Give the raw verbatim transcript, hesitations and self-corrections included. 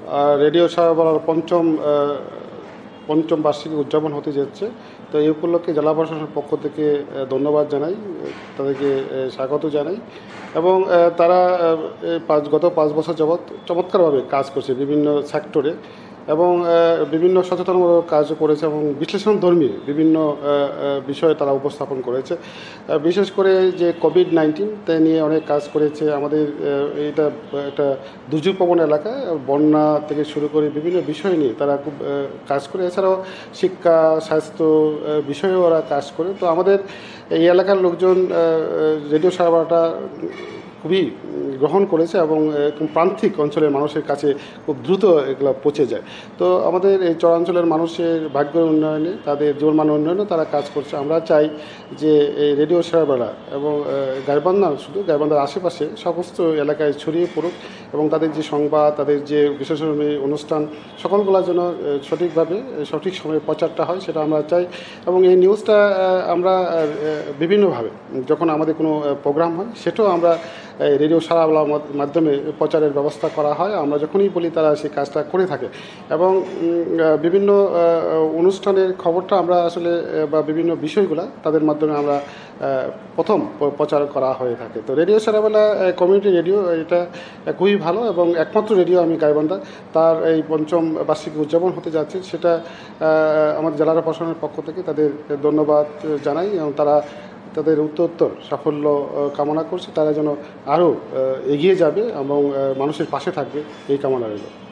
Radio সারাবেলার পঞ্চম পঞ্চম বার্ষিকী উদযাপন হতে যাচ্ছে। তো এই উপলক্ষে জেলা প্রশাসনের পক্ষ থেকে ধন্যবাদ জানাই, তাদেরকে স্বাগত জানাই। এবং তারা পাঁচ গত পাঁচ বছর যাবৎ চমৎকারভাবে কাজ করছে বিভিন্ন সেক্টরে এবং বিভিন্ন সচেতনমূলক কাজ করেছে এবং বিশ্লেষণধর্মী বিভিন্ন বিষয়ে তারা উপস্থাপন করেছে। বিশেষ করে যে কোভিড নাইন্টিন তা নিয়ে অনেক কাজ করেছে। আমাদের এটা একটা দুর্যোগপ্রবণ এলাকা, বন্যা থেকে শুরু করে বিভিন্ন বিষয় নিয়ে তারা খুব কাজ করে। এছাড়াও শিক্ষা, স্বাস্থ্য বিষয়েও ওরা কাজ করে। তো আমাদের এই এলাকার লোকজন রেডিও সারাবেলাটা খুবই গ্রহণ করেছে এবং প্রান্তিক অঞ্চলের মানুষের কাছে খুব দ্রুত এগুলো পৌঁছে যায়। তো আমাদের এই চরাঞ্চলের মানুষের ভাগ্য উন্নয়নে, তাদের জীবনমান উন্নয়নে তারা কাজ করছে। আমরা চাই যে এই রেডিও সারাবেলা এবং গাইবান্ধা, শুধু গাইবান্ধার আশেপাশে সমস্ত এলাকায় ছড়িয়ে পড়ুক এবং তাদের যে সংবাদ, তাদের যে বিশেষভাবে অনুষ্ঠান সকলগুলোর জন্য সঠিকভাবে সঠিক সময়ে প্রচারটা হয়, সেটা আমরা চাই। এবং এই নিউজটা আমরা বিভিন্নভাবে যখন আমাদের কোনো প্রোগ্রাম হয় সেটাও আমরা রেডিও সারাবেলার মাধ্যমে প্রচারের ব্যবস্থা করা হয়। আমরা যখনই বলি তারা সেই কাজটা করে থাকে এবং বিভিন্ন অনুষ্ঠানের খবরটা আমরা আসলে বা বিভিন্ন বিষয়গুলো তাদের মাধ্যমে আমরা প্রথম প্রচার করা হয়ে থাকে। তো রেডিও সারাবেলা কমিউনিটি রেডিও এটা খুবই ভালো এবং একমাত্র রেডিও আমি গাইবান্ধা, তার এই পঞ্চম বার্ষিকী উদযাপন হতে যাচ্ছে, সেটা আমাদের জেলা প্রশাসনের পক্ষ থেকে তাদের ধন্যবাদ জানাই এবং তারা তাদের উত্তরোত্তর সাফল্য কামনা করছে। তারা যেন আরও এগিয়ে যাবে এবং মানুষের পাশে থাকবে, এই কামনা রইল।